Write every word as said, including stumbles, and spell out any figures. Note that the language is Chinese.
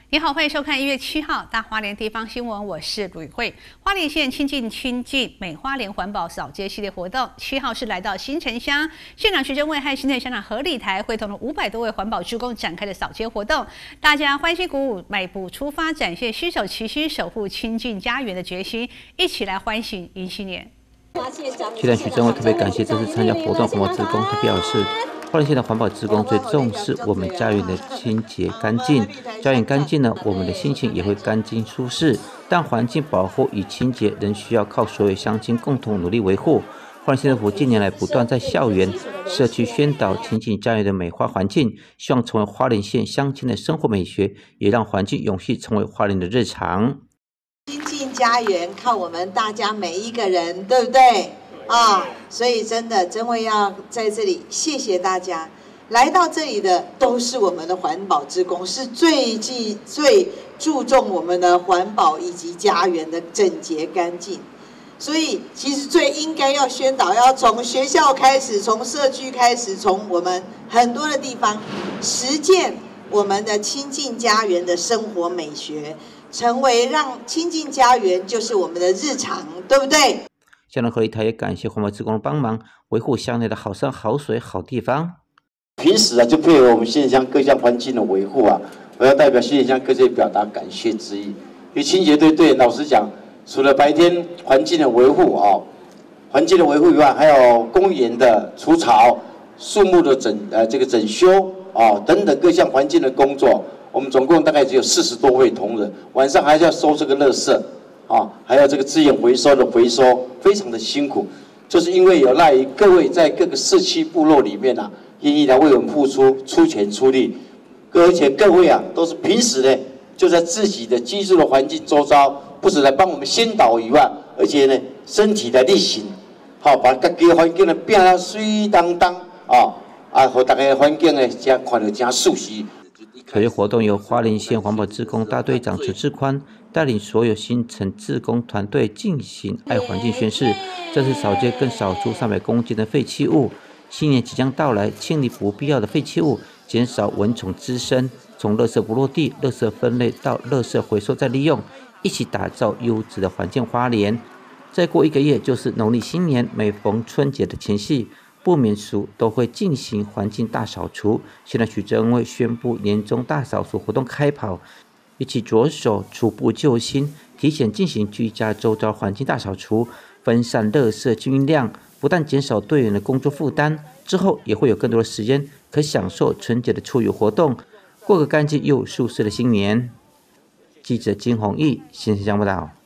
你好，欢迎收看一月七号大花莲地方新闻，我是吕慧。花莲县亲近亲近美花莲环保扫街系列活动，七号是来到新城乡，县长徐正伟和新城乡长何礼台会同了五百多位环保志工展开的扫街活动，大家欢欣鼓舞，迈步出发，展现携手齐心守护亲近家园的决心，一起来欢庆迎新年。 区长徐正伟特别感谢这次参加活动环保志工，他表示。花莲县的环保志工最重视我们家园的清洁干净，家园干净呢，我们的心情也会干净舒适。但环境保护与清洁仍需要靠所有乡亲共同努力维护。花莲县政府近年来不断在校园、社区宣导亲近家园的美化环境，希望成为花莲县乡亲的生活美学，也让环境永续成为花莲的日常。 亲近家园靠我们大家每一个人，对不对？啊，所以真的，真会要在这里谢谢大家，来到这里的都是我们的环保志工，是最记最注重我们的环保以及家园的整洁干净。所以其实最应该要宣导，要从学校开始，从社区开始，从我们很多的地方实践我们的亲近家园的生活美学，成为让亲近家园就是我们的日常，对不对？ 乡长何礼台也感谢环保志工的帮忙，维护乡内的好山好水好地方。 平时啊，就配合我们新乡各项环境的维护啊，我要代表新乡各界表达感谢之意。因为清洁队队老实讲，除了白天环境的维护啊，环境的维护以外，还有公园的除草、树木的整呃这个整修啊等等各项环境的工作，我们总共大概只有四十多位同仁，晚上还要收这个垃圾。啊，还有这个资源回收的回收，非常的辛苦，就是因为有赖于各位在各个社区部落里面啊，愿意来为我们付出出钱出力，而且各位啊都是平时呢就在自己的居住的环境周遭，不止来帮我们宣导以外，而且呢身体的力行，好把各个环境呢变得水当当啊啊，和大家环境呢加看到加熟悉。 这些活动由花莲县环保志工大队长陈志宽带领所有新城志工团队进行爱环境宣示。这次扫街更扫出三百公斤的废弃物。新年即将到来，清理不必要的废弃物，减少蚊虫滋生，从垃圾不落地、垃圾分类到垃圾回收再利用，一起打造优质的环境花莲。再过一个月就是农历新年，每逢春节的前夕，不免俗都会进行环境大扫除。现在许正伟宣布年终大扫除活动开跑，一起着手除旧救新，提前进行居家周遭环境大扫除，分散垃圾均匀量，不但减少队员的工作负担，之后也会有更多的时间可享受春节的出游活动，过个干净又舒适的新年。记者金宏毅新闻报道。